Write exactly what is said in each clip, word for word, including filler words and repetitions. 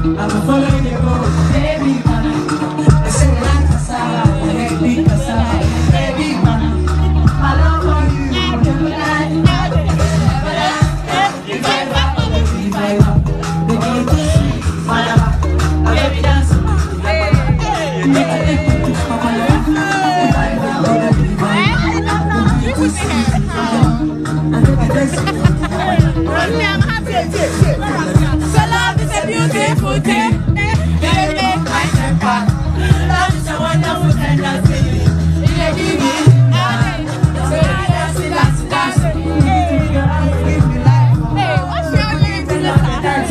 I'm following the road, baby man. I say like cassava, baby cassava, baby man. I love how you never lie, never lie. If I rap, if I rap, they go to see my love. I baby dance, I so love is a beautiful thing. They make my temper. Love is a wonderful tendency. It may give me life. So I dance, dance, dance. Hey, what's your name? Dance.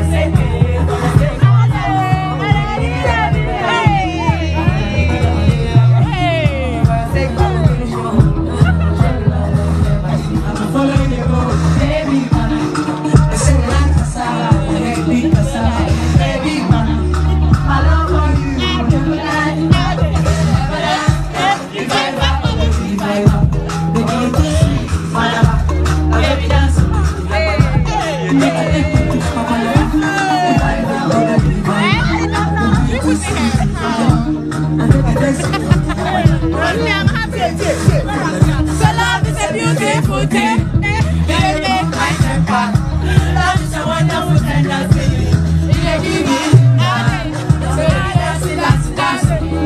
So love is a beautiful thing. They make my temper. Love is a wonderful tendency. It may give me life. So I dance, dance, dance.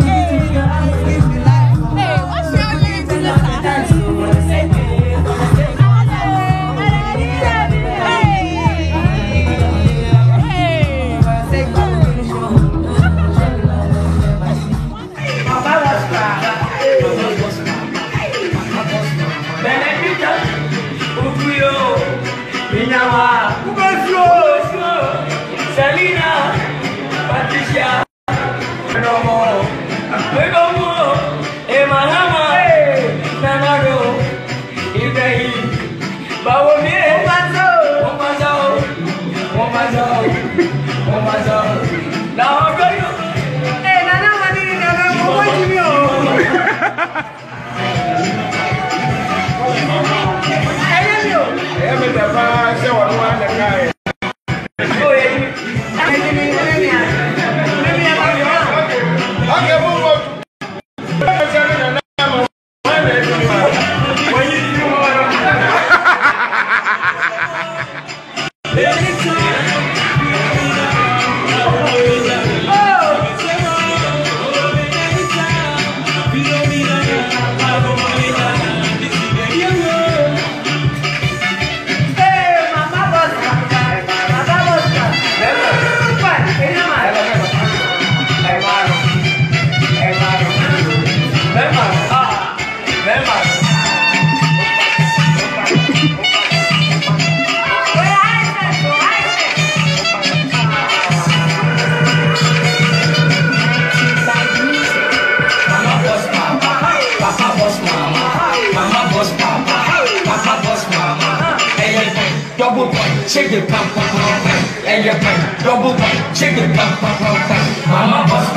Hey, what's your name? Dance. Selena, Patricia, no more, no more, Emma, Namaro, Ibrahim, Bawome, Omazo, Omazo, Omazo, Omazo. Now I'm going to. Hey, Nana, what did you know? What did you know? Hey, you. Hey, me the man, say what one the guy. Double point, shake it, pump, pump, pump, and your pump, double point, shake it, pump, pump, pump, mama boss.